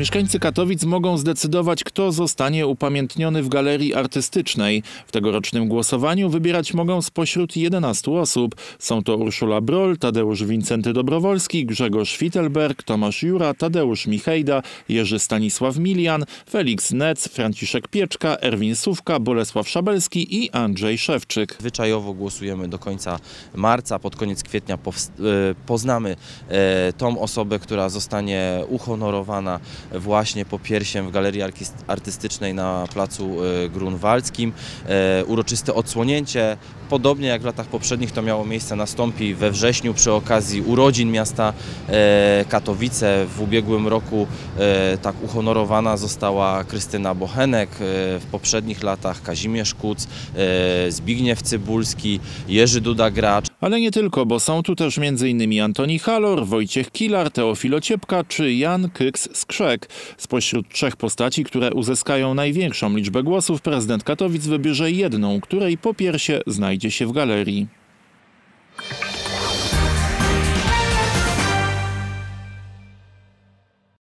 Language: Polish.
Mieszkańcy Katowic mogą zdecydować, kto zostanie upamiętniony w galerii artystycznej. W tegorocznym głosowaniu wybierać mogą spośród 11 osób. Są to Urszula Broll, Tadeusz Wincenty Dobrowolski, Grzegorz Fittelberg, Tomasz Jura, Tadeusz Michejda, Jerzy Stanisław Milian, Felix Nec, Franciszek Pieczka, Erwin Sówka, Bolesław Szabelski i Andrzej Szewczyk. Zwyczajowo głosujemy do końca marca, pod koniec kwietnia poznamy tą osobę, która zostanie uhonorowana właśnie popiersiem w Galerii Artystycznej na placu Grunwaldzkim. Uroczyste odsłonięcie, podobnie jak w latach poprzednich to miało miejsce, nastąpi we wrześniu przy okazji urodzin miasta Katowice. W ubiegłym roku tak uhonorowana została Krystyna Bochenek, w poprzednich latach Kazimierz Kuc, Zbigniew Cybulski, Jerzy Duda-Gracz. Ale nie tylko, bo są tu też m.in. Antoni Halor, Wojciech Kilar, Teofil Ociepka czy Jan Kyks-Skrzek. Spośród trzech postaci, które uzyskają największą liczbę głosów, prezydent Katowic wybierze jedną, której popiersie znajdzie się w galerii.